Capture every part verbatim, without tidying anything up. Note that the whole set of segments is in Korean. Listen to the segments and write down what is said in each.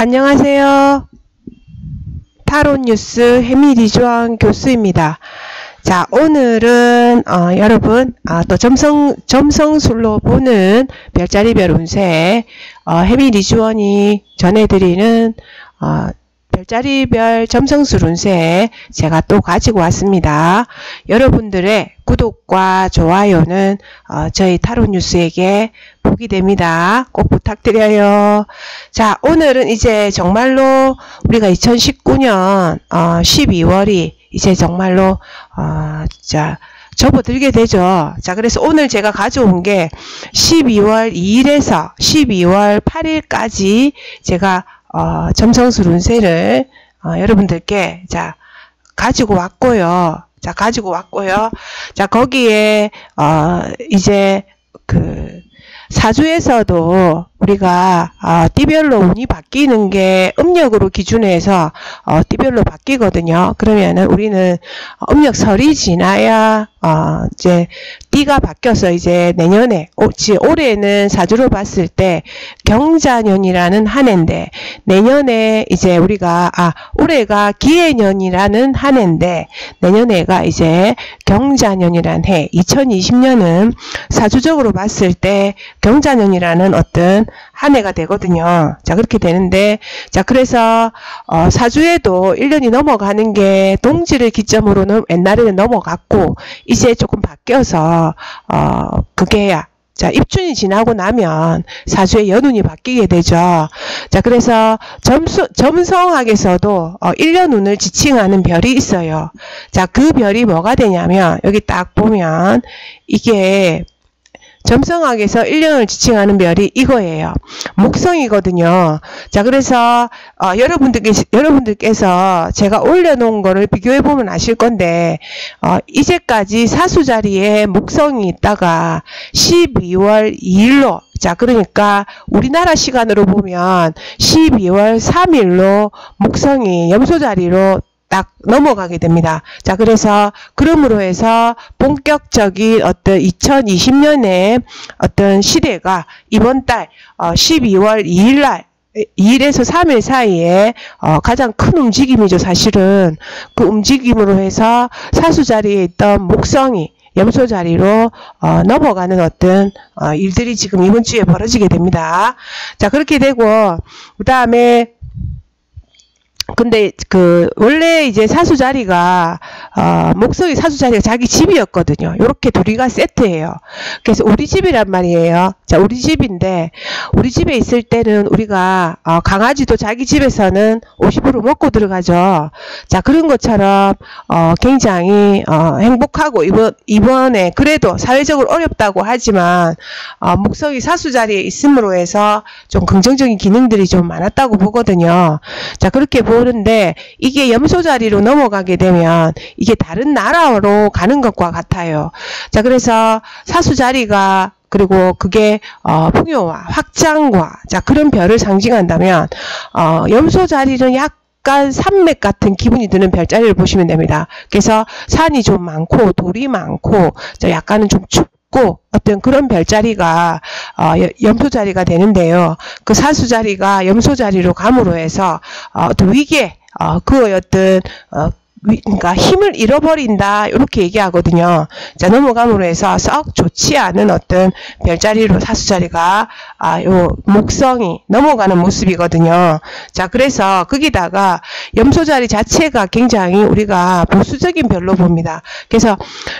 안녕하세요. 타로뉴스 해미리주원 교수입니다. 자, 오늘은 어, 여러분 아, 또 점성, 점성술로 보는 별자리별 운세 어, 해미리주원이 전해드리는 어, 별자리별 점성술 운세 제가 또 가지고 왔습니다. 여러분들의 구독과 좋아요는 어, 저희 타로뉴스에게 복이 됩니다. 꼭 부탁드려요. 자, 오늘은 이제 정말로 우리가 이천십구 년 어, 십이월이 이제 정말로 어, 자 접어들게 되죠. 자, 그래서 오늘 제가 가져온 게 십이월 이일에서 십이월 팔일까지 제가 어, 점성술 운세를 어, 여러분들께 자 가지고 왔고요. 자 가지고 왔고요. 자 거기에 어, 이제 그 사주에서도 우리가 어, 띠별로 운이 바뀌는 게 음력으로 기준해서 어, 띠별로 바뀌거든요. 그러면은 우리는 음력설이 지나야 어, 이제 띠가 바뀌어서 이제 내년에 오, 올해는 사주로 봤을 때 경자년이라는 한 해인데 내년에 이제 우리가 아 올해가 기해년이라는 한 해인데 내년에가 이제 경자년이라는 해 이천이십 년은 사주적으로 봤을 때 경자년이라는 어떤 한 해가 되거든요. 자 그렇게 되는데 자 그래서 어, 사주에도 일 년이 넘어가는 게 동지를 기점으로는 옛날에는 넘어갔고 이제 조금 바뀌어서 어 그게야 자 입춘이 지나고 나면 사주의 연운이 바뀌게 되죠. 자 그래서 점수, 점성학에서도 어, 일 년 운을 지칭하는 별이 있어요. 자 그 별이 뭐가 되냐면 여기 딱 보면 이게 점성학에서 일 년을 지칭하는 별이 이거예요. 목성이거든요. 자, 그래서, 어, 여러분들께, 여러분들께서 제가 올려놓은 거를 비교해보면 아실 건데, 어, 이제까지 사수 자리에 목성이 있다가 십이월 이일로, 자, 그러니까 우리나라 시간으로 보면 십이월 삼일로 목성이 염소 자리로 딱 넘어가게 됩니다. 자, 그래서 그러므로 해서 본격적인 어떤 이천이십 년의 어떤 시대가 이번 달 어, 십이월 이일날 이일에서 삼일 사이에 어, 가장 큰 움직임이죠. 사실은 그 움직임으로 해서 사수 자리에 있던 목성이 염소 자리로 어, 넘어가는 어떤 어, 일들이 지금 이번 주에 벌어지게 됩니다. 자, 그렇게 되고 그 다음에 근데 그 원래 이제 사수 자리가 어 목성이 사수 자리가 자기 집이었거든요. 요렇게 둘이가 세트예요. 그래서 우리 집이란 말이에요. 자 우리 집인데 우리 집에 있을 때는 우리가 어 강아지도 자기 집에서는 오십 퍼센트 먹고 들어가죠. 자 그런 것처럼 어 굉장히 어 행복하고 이번 이번에 그래도 사회적으로 어렵다고 하지만 어 목성이 사수 자리에 있음으로 해서 좀 긍정적인 기능들이 좀 많았다고 보거든요. 자 그렇게 보 그런데 이게 염소 자리로 넘어가게 되면 이게 다른 나라로 가는 것과 같아요. 자 그래서 사수 자리가 그리고 그게 어, 풍요와 확장과 자 그런 별을 상징한다면 어, 염소 자리는 약 약간 산맥 같은 기분이 드는 별자리를 보시면 됩니다. 그래서 산이 좀 많고 돌이 많고 약간은 좀 춥고 어떤 그런 별자리가 어, 염소 자리가 되는데요. 그 사수 자리가 염소 자리로 감으로 해서 어, 위계 어, 그 어떤 어, 그러니까 힘을 잃어버린다 이렇게 얘기하거든요. 자 넘어감으로 해서 썩 좋지 않은 어떤 별자리로 사수자리가 아, 요 목성이 넘어가는 모습이거든요. 자 그래서 거기다가 염소자리 자체가 굉장히 우리가 보수적인 별로 봅니다. 그래서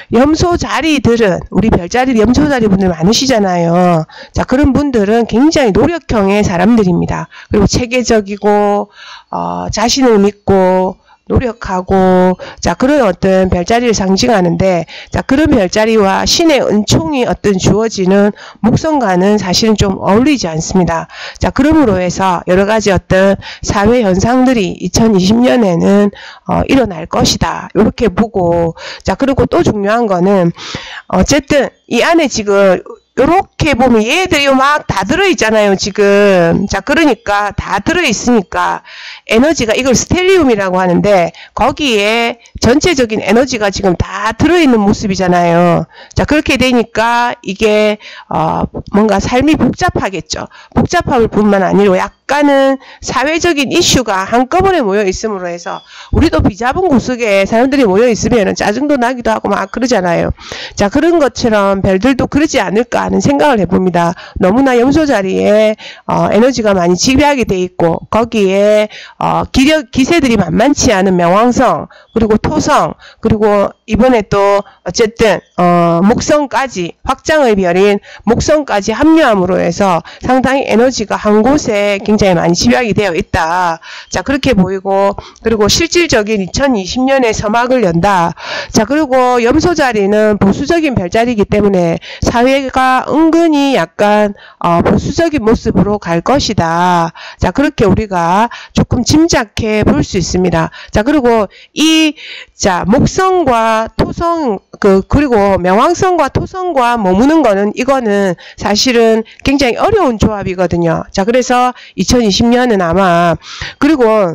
염소자리들은 우리 별자리 염소자리 분들 많으시잖아요. 자 그런 분들은 굉장히 노력형의 사람들입니다. 그리고 체계적이고 어, 자신을 믿고 노력하고 자 그런 어떤 별자리를 상징하는데 자 그런 별자리와 신의 은총이 어떤 주어지는 목성과는 사실은 좀 어울리지 않습니다. 자 그러므로 해서 여러가지 어떤 사회 현상들이 이천이십 년에는 어, 일어날 것이다 이렇게 보고 자 그리고 또 중요한 거는 어쨌든 이 안에 지금 요렇게 보면 얘들이 막 다 들어있잖아요, 지금. 자, 그러니까 다 들어있으니까 에너지가 이걸 스텔리움이라고 하는데 거기에 전체적인 에너지가 지금 다 들어있는 모습이잖아요. 자, 그렇게 되니까 이게 어, 뭔가 삶이 복잡하겠죠. 복잡함을 뿐만 아니라 약간 약간은 사회적인 이슈가 한꺼번에 모여 있음으로 해서 우리도 비잡은 구석에 사람들이 모여 있으면 짜증도 나기도 하고 막 그러잖아요. 자, 그런 것처럼 별들도 그러지 않을까 하는 생각을 해봅니다. 너무나 염소 자리에 어, 에너지가 많이 지배하게 돼 있고 거기에 어, 기력, 기세들이 만만치 않은 명왕성 그리고 토성 그리고 이번에 또 어쨌든 어, 목성까지 확장의 별인 목성까지 합류함으로 해서 상당히 에너지가 한 곳에 굉장히 많이 집약이 되어 있다. 자, 그렇게 보이고 그리고 실질적인 이천이십 년에 서막을 연다. 자, 그리고 염소 자리는 보수적인 별자리이기 때문에 사회가 은근히 약간 어, 보수적인 모습으로 갈 것이다. 자, 그렇게 우리가 조금 짐작해 볼 수 있습니다. 자, 그리고 이 자 목성과 토성 그 그리고 명왕성과 토성과 머무는 거는 이거는 사실은 굉장히 어려운 조합이거든요. 자, 그래서 이천이십 년은 아마 그리고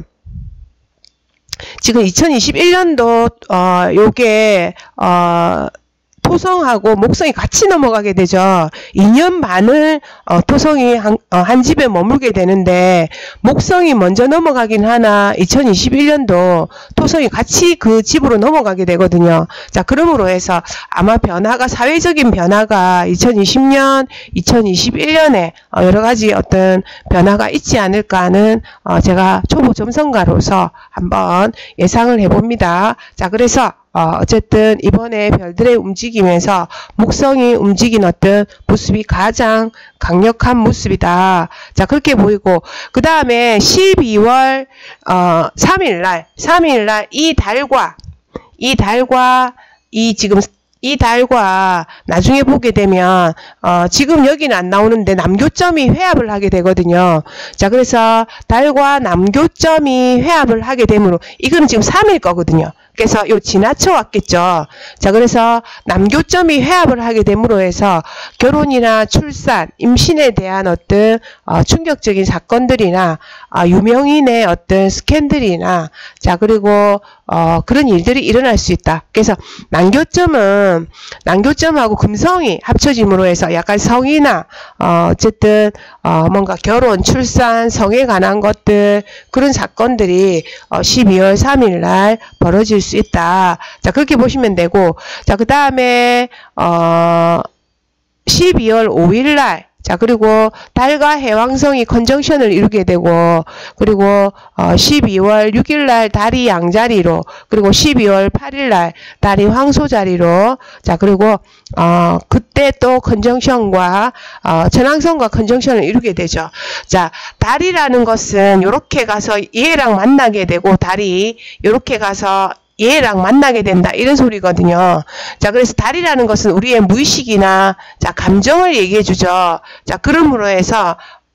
지금 이천이십일 년도 어 요게 어 토성하고 목성이 같이 넘어가게 되죠. 이 년 반을 어, 토성이 한, 어, 한 집에 머물게 되는데 목성이 먼저 넘어가긴 하나 이천이십일 년도 토성이 같이 그 집으로 넘어가게 되거든요. 자, 그러므로 해서 아마 변화가 사회적인 변화가 이천이십 년, 이천이십일 년에 어, 여러 가지 어떤 변화가 있지 않을까 하는 어, 제가 초보 점성가로서 한번 예상을 해봅니다. 자, 그래서 어, 어쨌든 이번에 별들의 움직임에서 목성이 움직인 어떤 모습이 가장 강력한 모습이다. 자, 그렇게 보이고 그 다음에 십이월 어, 삼 일날 삼 일날 이 달과 이 달과 이 지금 이 달과 나중에 보게 되면 어, 지금 여기는 안 나오는데 남교점이 회합을 하게 되거든요. 자, 그래서 달과 남교점이 회합을 하게 되므로 이거는 지금 삼 일 거거든요. 그래서 요 지나쳐 왔겠죠. 자, 그래서 남교점이 회합을 하게 됨으로 해서 결혼이나 출산, 임신에 대한 어떤 어, 충격적인 사건들이나 어, 유명인의 어떤 스캔들이나 자, 그리고 어, 그런 일들이 일어날 수 있다. 그래서 남교점은 남교점하고 금성이 합쳐짐으로 해서 약간 성이나 어, 어쨌든 어, 뭔가 결혼, 출산, 성에 관한 것들 그런 사건들이 어, 십이월 삼 일날 벌어질 수 있다. 자, 그렇게 보시면 되고 자, 그 다음에 어, 십이월 오 일날 자, 그리고 달과 해왕성이 컨정션을 이루게 되고 그리고 어, 십이월 육 일날 달이 양자리로 그리고 십이월 팔 일날 달이 황소자리로 자, 그리고 어, 그때 또 컨정션과 어, 천왕성과 컨정션을 이루게 되죠. 자, 달이라는 것은 요렇게 가서 얘랑 만나게 되고 달이 요렇게 가서 얘랑 만나게 된다 이런 소리거든요. 자, 그래서 달이라는 것은 우리의 무의식이나 자, 감정을 얘기해 주죠. 자, 그러므로 해서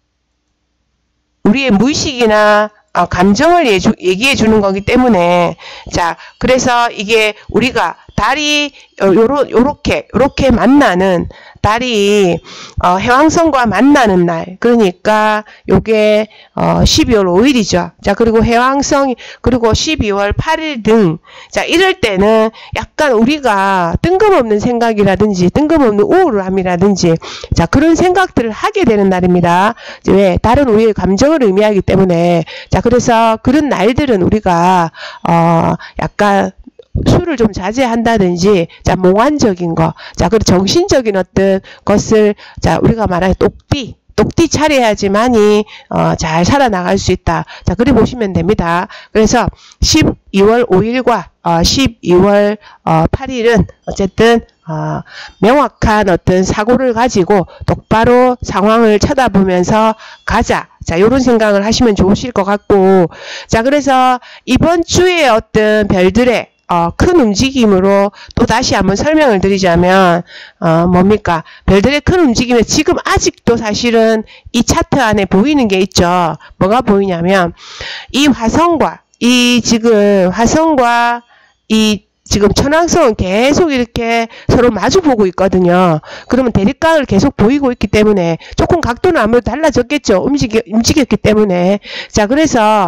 우리의 무의식이나 어, 감정을 예주, 얘기해 주는 거기 때문에 자, 그래서 이게 우리가 달이 요러, 요렇게 요렇게 만나는 달이 어, 해왕성과 만나는 날 그러니까 요게 어, 십이월 오 일이죠. 자, 그리고 해왕성이 그리고 십이월 팔 일 등 자, 이럴 때는 약간 우리가 뜬금없는 생각이라든지 뜬금없는 우울함이라든지 자, 그런 생각들을 하게 되는 날입니다. 왜? 달은 우리의 감정을 의미하기 때문에 자, 그래서 그런 날들은 우리가 어, 약간 술을 좀 자제한다든지, 자, 몽환적인 거, 자, 그리고 정신적인 어떤 것을, 자, 우리가 말하는 똑띠, 똑띠 차려야지만이, 어, 잘 살아나갈 수 있다. 자, 그래 보시면 됩니다. 그래서 십이월 오 일과, 어, 십이월 어, 팔 일은 어쨌든, 어, 명확한 어떤 사고를 가지고 똑바로 상황을 쳐다보면서 가자. 자, 요런 생각을 하시면 좋으실 것 같고, 자, 그래서 이번 주에 어떤 별들의 어, 큰 움직임으로 또 다시 한번 설명을 드리자면 어, 뭡니까? 별들의 큰 움직임에 지금 아직도 사실은 이 차트 안에 보이는 게 있죠. 뭐가 보이냐면 이 화성과 이 지금 화성과 이 지금 천왕성은 계속 이렇게 서로 마주보고 있거든요. 그러면 대립각을 계속 보이고 있기 때문에 조금 각도는 아무래도 달라졌겠죠. 움직여, 움직였기 때문에. 자, 그래서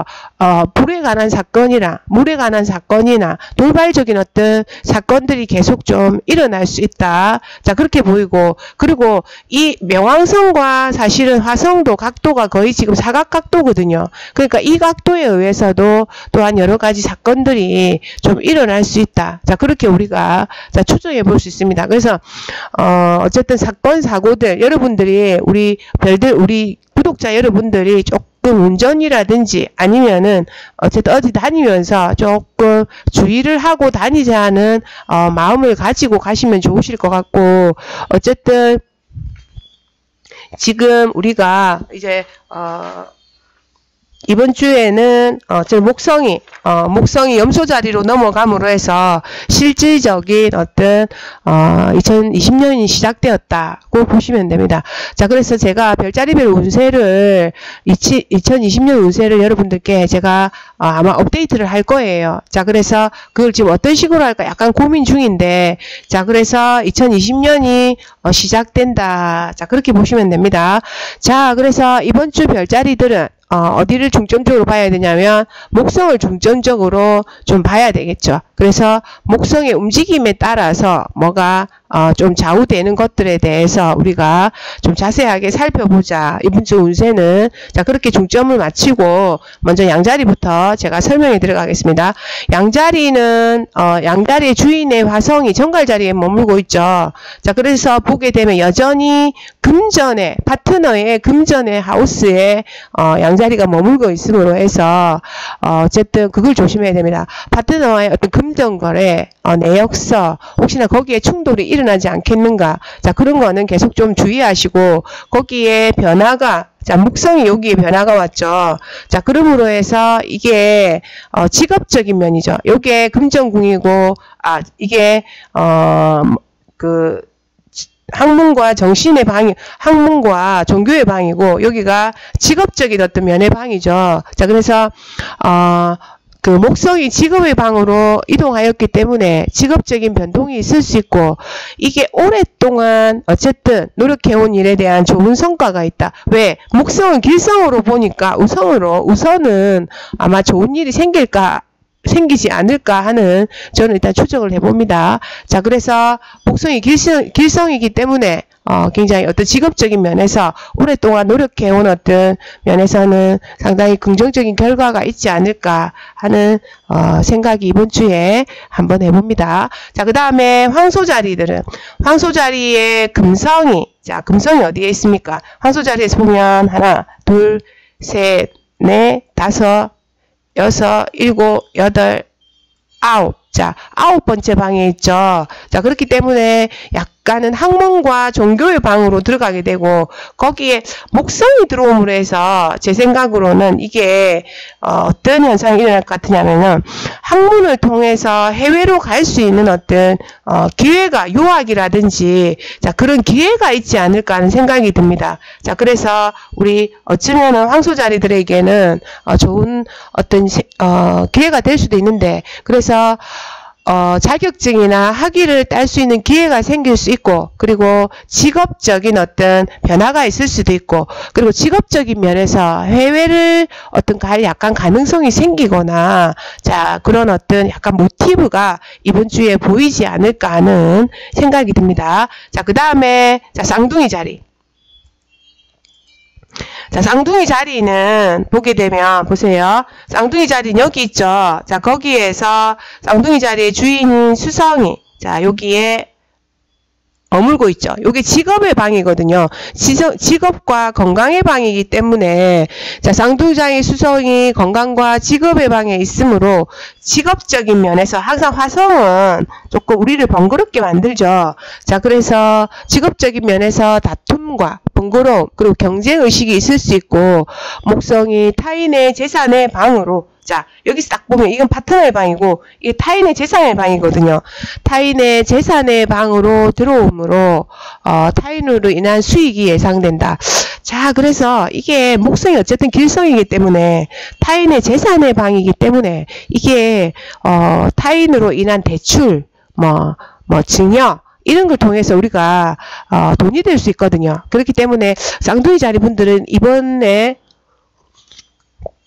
어, 불에 관한 사건이나 물에 관한 사건이나 돌발적인 어떤 사건들이 계속 좀 일어날 수 있다. 자, 그렇게 보이고, 그리고 이 명왕성과 사실은 화성도 각도가 거의 지금 사각각도거든요. 그러니까 이 각도에 의해서도 또한 여러 가지 사건들이 좀 일어날 수 있다. 자, 그렇게 우리가 자, 추정해 볼 수 있습니다. 그래서 어, 어쨌든 사건 사고들 여러분들이 우리 별들 우리 구독자 여러분들이 조금 운전이라든지 아니면은 어쨌든 어디 다니면서 조금 주의를 하고 다니자는 어, 마음을 가지고 가시면 좋으실 것 같고, 어쨌든 지금 우리가 이제 어, 이번 주에는 어, 저 목성이 어, 목성이 염소 자리로 넘어감으로 해서 실질적인 어떤 어, 이천이십 년이 시작되었다고 보시면 됩니다. 자, 그래서 제가 별자리별 운세를 이천이십 년 운세를 여러분들께 제가 어, 아마 업데이트를 할 거예요. 자, 그래서 그걸 지금 어떤 식으로 할까 약간 고민 중인데, 자, 그래서 이천이십 년이 어, 시작된다. 자, 그렇게 보시면 됩니다. 자, 그래서 이번 주 별자리들은 어, 어디를 중점적으로 봐야 되냐면 목성을 중점적으로 좀 봐야 되겠죠. 그래서 목성의 움직임에 따라서 뭐가 어, 좀 좌우되는 것들에 대해서 우리가 좀 자세하게 살펴보자. 이번 주 운세는 자, 그렇게 중점을 맞추고 먼저 양자리부터 제가 설명해 들어가겠습니다. 양자리는 어, 양자리의 주인의 화성이 정갈자리에 머물고 있죠. 자, 그래서 보게 되면 여전히 금전의 파트너의 금전의 하우스에 어, 양자리가 머물고 있음으로 해서 어, 어쨌든 그걸 조심해야 됩니다. 파트너와의 어떤 금전거래, 어, 내역서 혹시나 거기에 충돌이 일어나지 않겠는가. 자, 그런 거는 계속 좀 주의하시고, 거기에 변화가 자, 목성이 여기에 변화가 왔죠. 자, 그러므로 해서 이게 어, 직업적인 면이죠. 요게 금전궁이고, 아, 이게 어, 그 학문과 정신의 방이, 학문과 종교의 방이고, 여기가 직업적인 어떤 면의 방이죠. 자, 그래서 어, 그 목성이 직업의 방으로 이동하였기 때문에 직업적인 변동이 있을 수 있고, 이게 오랫동안 어쨌든 노력해온 일에 대한 좋은 성과가 있다. 왜? 목성은 길성으로 보니까 우성으로, 우선은 아마 좋은 일이 생길까 생기지 않을까 하는 저는 일단 추정을 해봅니다. 자, 그래서 목성이 길성, 길성이기 때문에 어, 굉장히 어떤 직업적인 면에서 오랫동안 노력해온 어떤 면에서는 상당히 긍정적인 결과가 있지 않을까 하는 어, 생각이 이번 주에 한번 해봅니다. 자, 그 다음에 황소자리들은 황소자리의 금성이, 자, 금성이 어디에 있습니까? 황소자리에서 보면 하나, 둘, 셋, 넷, 다섯, 여섯, 일곱, 여덟, 아홉. 자, 아홉 번째 방에 있죠. 자, 그렇기 때문에 약간은 학문과 종교의 방으로 들어가게 되고, 거기에 목성이 들어옴으로 해서 제 생각으로는 이게 어, 어떤 현상이 일어날 것 같으냐면은 학문을 통해서 해외로 갈 수 있는 어떤 어, 기회가, 유학이라든지 자, 그런 기회가 있지 않을까 하는 생각이 듭니다. 자, 그래서 우리 어쩌면은 황소자리들에게는 어, 좋은 어떤 어, 기회가 될 수도 있는데, 그래서 어, 자격증이나 학위를 딸 수 있는 기회가 생길 수 있고, 그리고 직업적인 어떤 변화가 있을 수도 있고, 그리고 직업적인 면에서 해외를 어떤 갈 약간 가능성이 생기거나, 자, 그런 어떤 약간 모티브가 이번 주에 보이지 않을까 하는 생각이 듭니다. 자, 그 다음에, 자, 쌍둥이 자리. 자, 쌍둥이 자리는 보게 되면 보세요. 쌍둥이 자리는 여기 있죠. 자, 거기에서 쌍둥이 자리의 주인 수성이 자, 여기에 머물고 있죠. 이게 직업의 방이거든요. 지성, 직업과 건강의 방이기 때문에 자, 쌍둥이자의 수성이 건강과 직업의 방에 있으므로 직업적인 면에서 항상 화성은 조금 우리를 번거롭게 만들죠. 자, 그래서 직업적인 면에서 다툼과 번거로움 그리고 경쟁의식이 있을 수 있고, 목성이 타인의 재산의 방으로 자, 여기서 딱 보면 이건 파트너의 방이고 이게 타인의 재산의 방이거든요. 타인의 재산의 방으로 들어오므로 어, 타인으로 인한 수익이 예상된다. 자, 그래서 이게 목성이 어쨌든 길성이기 때문에 타인의 재산의 방이기 때문에 이게 어, 타인으로 인한 대출, 뭐, 뭐 증여 이런 걸 통해서 우리가 어, 돈이 될 수 있거든요. 그렇기 때문에 쌍둥이 자리 분들은 이번에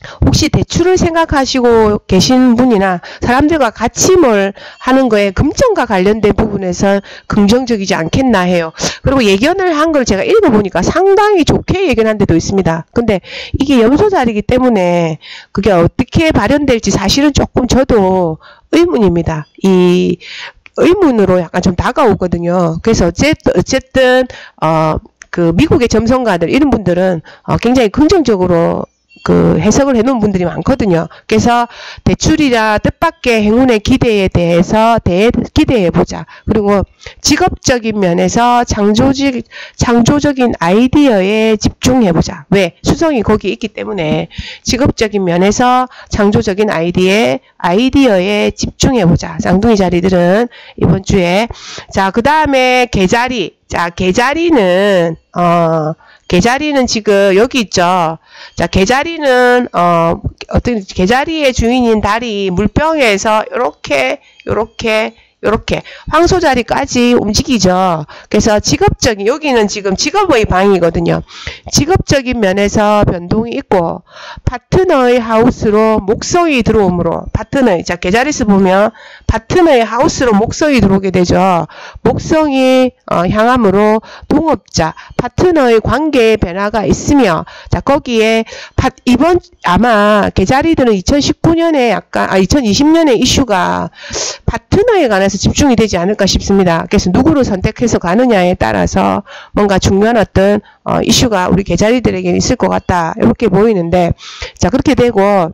혹시 대출을 생각하시고 계신 분이나 사람들과 같이 뭘 하는 거에 금전과 관련된 부분에서 긍정적이지 않겠나 해요. 그리고 예견을 한 걸 제가 읽어보니까 상당히 좋게 예견한 데도 있습니다. 근데 이게 염소 자리이기 때문에 그게 어떻게 발현될지 사실은 조금 저도 의문입니다. 이 의문으로 약간 좀 다가오거든요. 그래서 어쨌든, 어쨌든 어, 그 미국의 점성가들 이런 분들은 어, 굉장히 긍정적으로 그 해석을 해놓은 분들이 많거든요. 그래서 대출이라 뜻밖의 행운의 기대에 대해서 대, 기대해보자. 그리고 직업적인 면에서 창조적, 창조적인 아이디어에 집중해보자. 왜? 수성이 거기 있기 때문에 직업적인 면에서 창조적인 아이디어에, 아이디어에 집중해보자. 쌍둥이 자리들은 이번 주에. 자, 그 다음에 개자리. 자, 개자리는, 어, 개자리는 지금 여기 있죠. 자, 개자리는 어 어떤 개자리의 주인인 달이 물병에서 요렇게 요렇게 요렇게 황소자리까지 움직이죠. 그래서 직업적인 여기는 지금 직업의 방이거든요. 직업적인 면에서 변동이 있고 파트너의 하우스로 목성이 들어오므로 파트너의 자 계좌리에서 보면 파트너의 하우스로 목성이 들어오게 되죠. 목성이 어, 향함으로 동업자 파트너의 관계의 변화가 있으며 자 거기에 파, 이번 아마 계좌리들은 이천십구 년에 약간 아 이천이십 년에 이슈가 파트너에 관해서 집중이 되지 않을까 싶습니다. 그래서 누구를 선택해서 가느냐에 따라서 뭔가 중요한 어떤 어, 이슈가 우리 계좌리들에게 있을 것 같다 이렇게 보이는데 자 그렇게 되고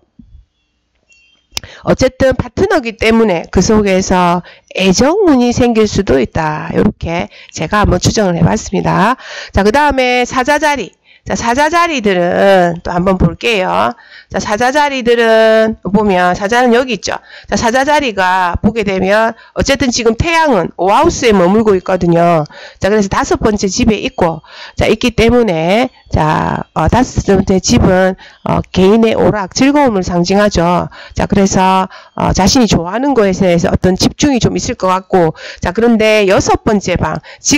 어쨌든 파트너기 때문에 그 속에서 애정운이 생길 수도 있다. 이렇게 제가 한번 추정을 해봤습니다. 자, 그 다음에 사자자리. 자, 사자자리들은 또 한번 볼게요. 자, 사자자리들은 보면 사자는 여기 있죠. 자, 사자자리가 보게 되면 어쨌든 지금 태양은 오하우스에 머물고 있거든요. 자, 그래서 다섯 번째 집에 있고 자, 있기 때문에 자, 어, 다섯 번째 집은 어, 개인의 오락, 즐거움을 상징하죠. 자, 그래서 어, 자신이 좋아하는 것에 대해서 어떤 집중이 좀 있을 것 같고 자, 그런데 여섯 번째 방,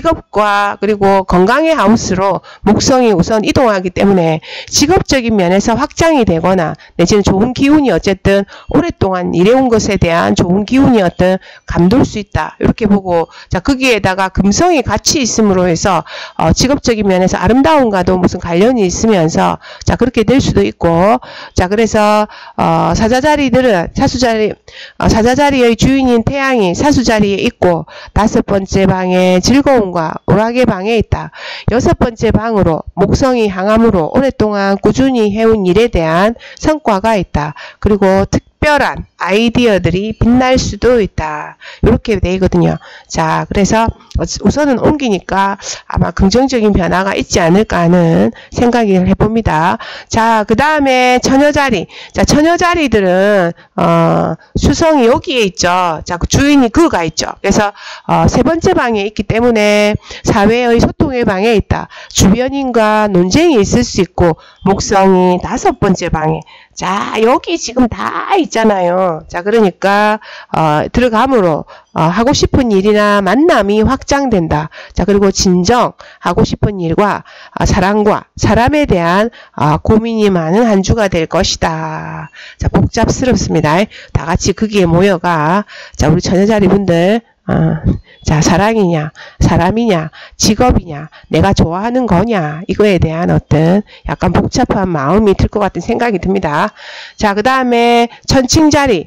직업과 그리고 건강의 하우스로 목성이 우선 이동하기 때문에 직업적인 면에서 확장이 되거나 내지는 좋은 기운이 어쨌든 오랫동안 일해온 것에 대한 좋은 기운이 어떤 감돌 수 있다. 이렇게 보고 자, 거기에다가 금성이 같이 있음으로 해서 어, 직업적인 면에서 아름다움과도 무슨 관련이 있으면서 자 그렇게 될 수도 있고 자 그래서 어, 사자자리들은 사수자리 어, 사자자리의 주인인 태양이 사수자리에 있고 다섯 번째 방에 즐거움과 오락의 방에 있다. 여섯 번째 방으로 목성이 향함으로 오랫동안 꾸준히 해온 일에 대한 성과가 있다. 그리고 특별한 아이디어들이 빛날 수도 있다. 이렇게 되거든요. 자, 그래서 우선은 옮기니까 아마 긍정적인 변화가 있지 않을까 하는 생각을 해봅니다. 자, 그 다음에 처녀자리. 자, 처녀자리들은 어, 수성이 여기에 있죠. 자, 그 주인이 그가 있죠. 그래서 어, 세 번째 방에 있기 때문에 사회의 소통의 방에 있다. 주변인과 논쟁이 있을 수 있고 목성이 다섯 번째 방에 자, 여기 지금 다 있잖아요. 자, 그러니까 어, 들어감으로 어, 하고 싶은 일이나 만남이 확장된다. 자, 그리고 진정 하고 싶은 일과 어, 사랑과 사람에 대한 어, 고민이 많은 한 주가 될 것이다. 자, 복잡스럽습니다. 다 같이 거기에 모여가 자, 우리 처녀자리 분들 어, 자, 사랑이냐, 사람이냐, 직업이냐, 내가 좋아하는 거냐, 이거에 대한 어떤 약간 복잡한 마음이 들 것 같은 생각이 듭니다. 자, 그 다음에 천칭자리.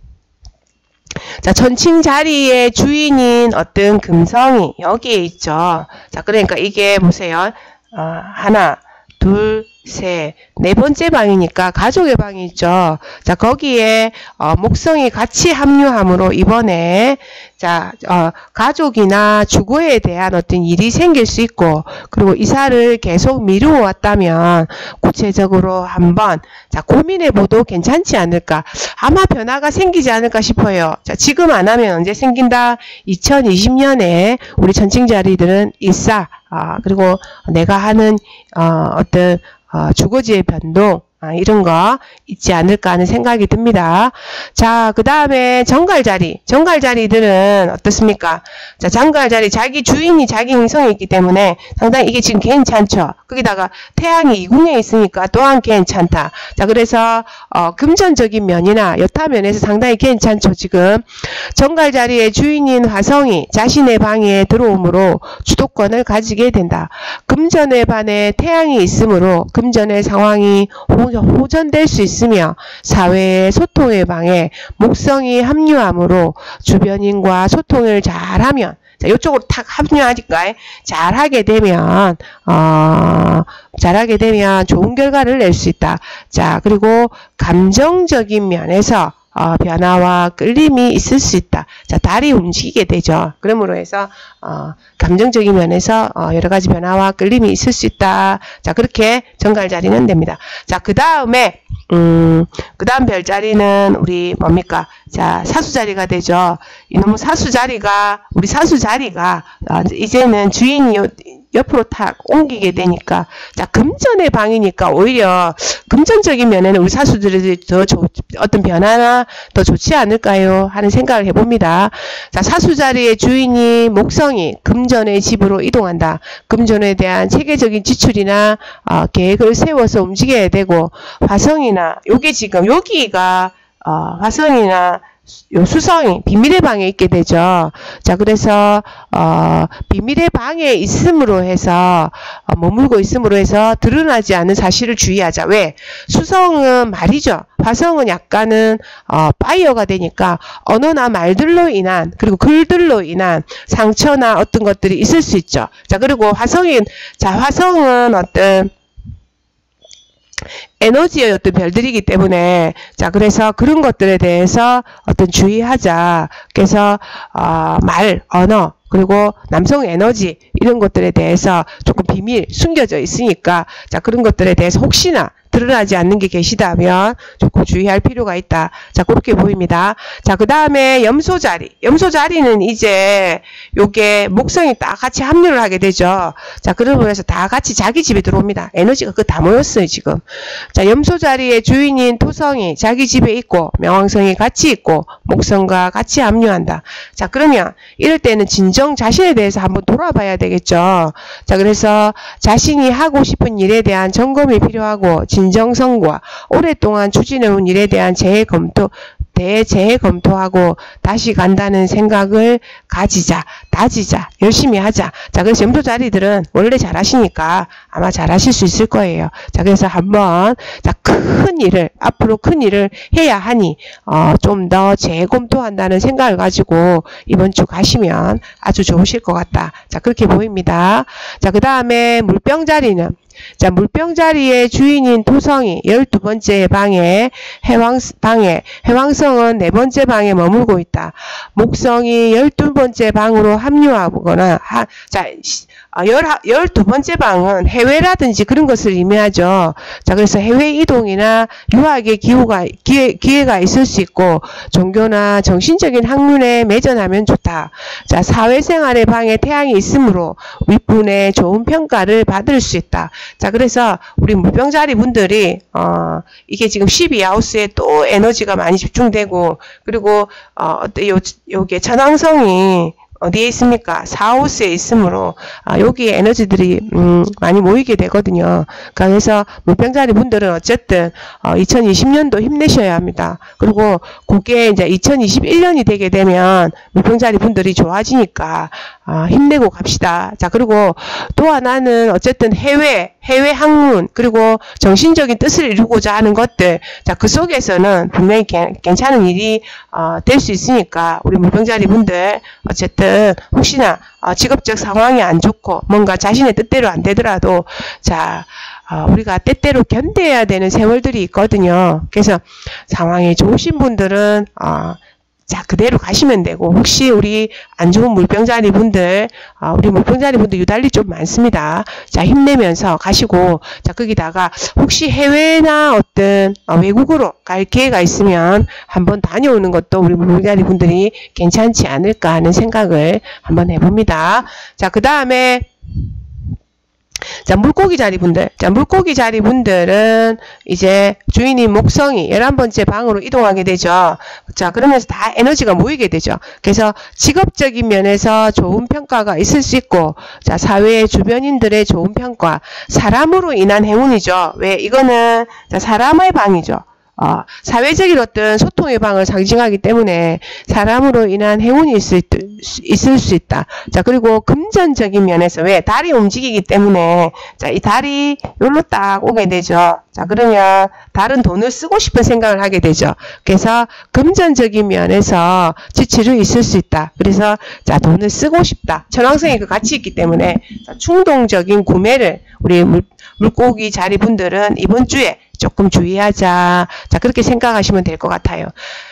자, 천칭자리의 주인인 어떤 금성이 여기에 있죠. 자, 그러니까 이게 보세요. 어, 하나, 둘, 셋, 네 번째 방이니까 가족의 방이 있죠. 자, 거기에 어, 목성이 같이 합류함으로 이번에 자, 어, 가족이나 주거에 대한 어떤 일이 생길 수 있고 그리고 이사를 계속 미루어 왔다면 구체적으로 한번 자, 고민해봐도 괜찮지 않을까. 아마 변화가 생기지 않을까 싶어요. 자, 지금 안 하면 언제 생긴다? 이천이십 년에 우리 천칭자리들은 이사 아, 그리고 내가 하는 어, 어떤 어, 주거지의 변동 아, 이런 거 있지 않을까 하는 생각이 듭니다. 자, 그 다음에 정갈자리. 정갈자리들은 어떻습니까? 자, 정갈자리 자기 주인이 자기 행성이 있기 때문에 상당히 이게 지금 괜찮죠. 거기다가 태양이 이궁에 있으니까 또한 괜찮다. 자, 그래서 어, 금전적인 면이나 여타 면에서 상당히 괜찮죠. 지금 정갈자리의 주인인 화성이 자신의 방에 들어오므로 주도권을 가지게 된다. 금전에 반해 태양이 있으므로 금전의 상황이 호전될 수 있으며 사회의 소통의 방에 목성이 합류하므로 주변인과 소통을 잘하면 자, 이쪽으로 탁 합류하니까 잘하게 되면 어, 잘하게 되면 좋은 결과를 낼 수 있다. 자, 그리고 감정적인 면에서 어, 변화와 끌림이 있을 수 있다. 자, 달이 움직이게 되죠. 그러므로 해서 어, 감정적인 면에서 어, 여러 가지 변화와 끌림이 있을 수 있다. 자, 그렇게 정갈자리는 됩니다. 자, 그 다음에 음, 그 다음 별자리는 우리 뭡니까? 자, 사수자리가 되죠. 이놈의 사수자리가 우리 사수자리가 어, 이제는 주인이 옆으로 탁 옮기게 되니까 자, 금전의 방이니까 오히려 금전적인 면에는 우리 사수들이 더 좋, 어떤 변화나 더 좋지 않을까요? 하는 생각을 해봅니다. 자, 사수자리의 주인이 목성이 금전의 집으로 이동한다. 금전에 대한 체계적인 지출이나 어, 계획을 세워서 움직여야 되고 화성이나 요게 지금 여기가 어, 화성이나 요 수성이 비밀의 방에 있게 되죠. 자, 그래서 어, 비밀의 방에 있음으로 해서 어, 머물고 있음으로 해서 드러나지 않는 사실을 주의하자. 왜? 수성은 말이죠. 화성은 약간은 어, 파이어가 되니까 언어나 말들로 인한 그리고 글들로 인한 상처나 어떤 것들이 있을 수 있죠. 자, 그리고 화성인 자 화성은 어떤 에너지의 어떤 별들이기 때문에 자, 그래서 그런 것들에 대해서 어떤 주의하자. 그래서 어, 말, 언어 그리고 남성 에너지 이런 것들에 대해서 조금 비밀 숨겨져 있으니까 자, 그런 것들에 대해서 혹시나 드러나지 않는 게 계시다면 조금 주의할 필요가 있다. 자, 그렇게 보입니다. 자, 그 다음에 염소자리. 염소자리는 이제 요게 목성이 딱 같이 합류를 하게 되죠. 자, 그러고 해서 다 같이 자기 집에 들어옵니다. 에너지가 그 다 모였어요, 지금. 자, 염소자리의 주인인 토성이 자기 집에 있고 명왕성이 같이 있고 목성과 같이 합류한다. 자, 그러면 이럴 때는 진정 자신에 대해서 한번 돌아봐야 되겠죠. 자, 그래서 자신이 하고 싶은 일에 대한 점검이 필요하고 진정성과 오랫동안 추진해온 일에 대한 재검토, 대재해 검토하고 다시 간다는 생각을 가지자, 다지자, 열심히 하자. 자, 그래서 염소자리들은 원래 잘하시니까 아마 잘하실 수 있을 거예요. 자, 그래서 한번 자, 큰 일을 앞으로 큰 일을 해야 하니 어, 좀 더 재검토한다는 생각을 가지고 이번 주 가시면 아주 좋으실 것 같다. 자, 그렇게 보입니다. 자, 그 다음에 물병자리는 자, 물병자리의 주인인 토성이 열두 번째 방에 해왕, 방에, 해왕성은 네 번째 방에 머물고 있다. 목성이 열두 번째 방으로 합류하거나, 하, 자, 열두 번째 방은 해외라든지 그런 것을 의미하죠. 자, 그래서 해외 이동이나 유학의 기회가, 기회, 기회가 있을 수 있고, 종교나 정신적인 학문에 매전하면 좋다. 자, 사회생활의 방에 태양이 있으므로 윗분의 좋은 평가를 받을 수 있다. 자, 그래서 우리 물병자리 분들이 어 이게 지금 십이 하우스에 또 에너지가 많이 집중되고 그리고 어 요 요게 천왕성이 어디에 있습니까? 사 하우스에 있으므로 아, 여기 에너지들이 음, 많이 모이게 되거든요. 그래서 물병자리 분들은 어쨌든 어, 이천이십 년도 힘내셔야 합니다. 그리고 그게 이제 이천이십일 년이 되게 되면 물병자리 분들이 좋아지니까 아, 힘내고 갑시다. 자, 그리고 또 하나는 어쨌든 해외 해외 학문 그리고 정신적인 뜻을 이루고자 하는 것들 자, 그 속에서는 분명히 개, 괜찮은 일이 어, 될 수 있으니까 우리 물병자리 분들 어쨌든 혹시나 어, 직업적 상황이 안 좋고 뭔가 자신의 뜻대로 안 되더라도 자 어, 우리가 때때로 견뎌야 되는 세월들이 있거든요. 그래서 상황이 좋으신 분들은 어, 자, 그대로 가시면 되고, 혹시 우리 안 좋은 물병자리 분들, 어, 우리 물병자리 분들 유달리 좀 많습니다. 자, 힘내면서 가시고, 자, 거기다가 혹시 해외나 어떤 어, 외국으로 갈 기회가 있으면 한번 다녀오는 것도 우리 물병자리 분들이 괜찮지 않을까 하는 생각을 한번 해봅니다. 자, 그 다음에 자, 물고기 자리 분들. 자, 물고기 자리 분들은 이제 주인이 목성이 열한 번째 방으로 이동하게 되죠. 자, 그러면서 다 에너지가 모이게 되죠. 그래서 직업적인 면에서 좋은 평가가 있을 수 있고, 자, 사회 주변인들의 좋은 평가, 사람으로 인한 행운이죠. 왜? 이거는 자, 사람의 방이죠. 어, 사회적인 어떤 소통의 방을 상징하기 때문에 사람으로 인한 행운이 있을, 있을 수 있다. 자, 그리고 금전적인 면에서 왜? 달이 움직이기 때문에 자, 이 달이 여기로 딱 오게 되죠. 자, 그러면 달은 돈을 쓰고 싶은 생각을 하게 되죠. 그래서 금전적인 면에서 지출이 있을 수 있다. 그래서 자, 돈을 쓰고 싶다. 천왕성이 그 같이 있기 때문에 자, 충동적인 구매를 우리 물, 물고기 자리 분들은 이번 주에 조금 주의하자. 자, 그렇게 생각하시면 될 것 같아요.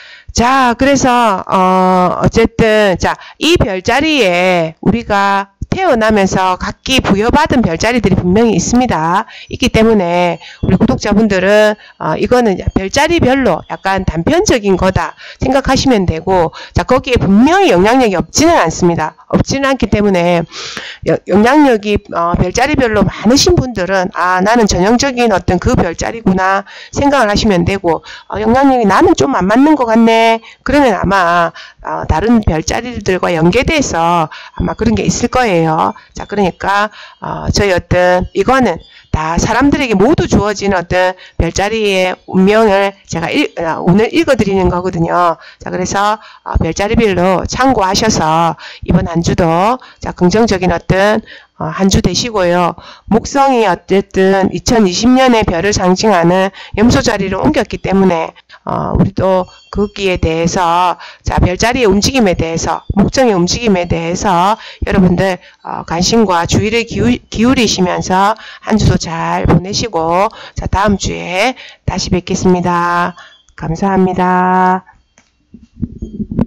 자, 그래서 어 어쨌든 자, 이 별자리에 우리가 태어나면서 각기 부여받은 별자리들이 분명히 있습니다. 있기 때문에 우리 구독자분들은 어, 이거는 별자리별로 약간 단편적인 거다 생각하시면 되고, 자, 거기에 분명히 영향력이 없지는 않습니다. 없지는 않기 때문에 여, 영향력이 어, 별자리별로 많으신 분들은 아, 나는 전형적인 어떤 그 별자리구나 생각을 하시면 되고, 어, 영향력이 나는 좀 안 맞는 것 같네. 그러면 아마 어, 다른 별자리들과 연계돼서 아마 그런 게 있을 거예요. 자, 그러니까 어, 저희 어떤 이거는 다 사람들에게 모두 주어진 어떤 별자리의 운명을 제가 일, 어, 오늘 읽어드리는 거거든요. 자, 그래서 어, 별자리별로 참고하셔서 이번 한 주도 자, 긍정적인 어떤 어, 한 주 되시고요. 목성이 어쨌든 이천이십 년의 별을 상징하는 염소 자리로 옮겼기 때문에 어, 우리도 거기에 대해서 자, 별자리의 움직임에 대해서, 목성의 움직임에 대해서 여러분들 어, 관심과 주의를 기울, 기울이시면서 한 주도 잘 보내시고, 자, 다음 주에 다시 뵙겠습니다. 감사합니다.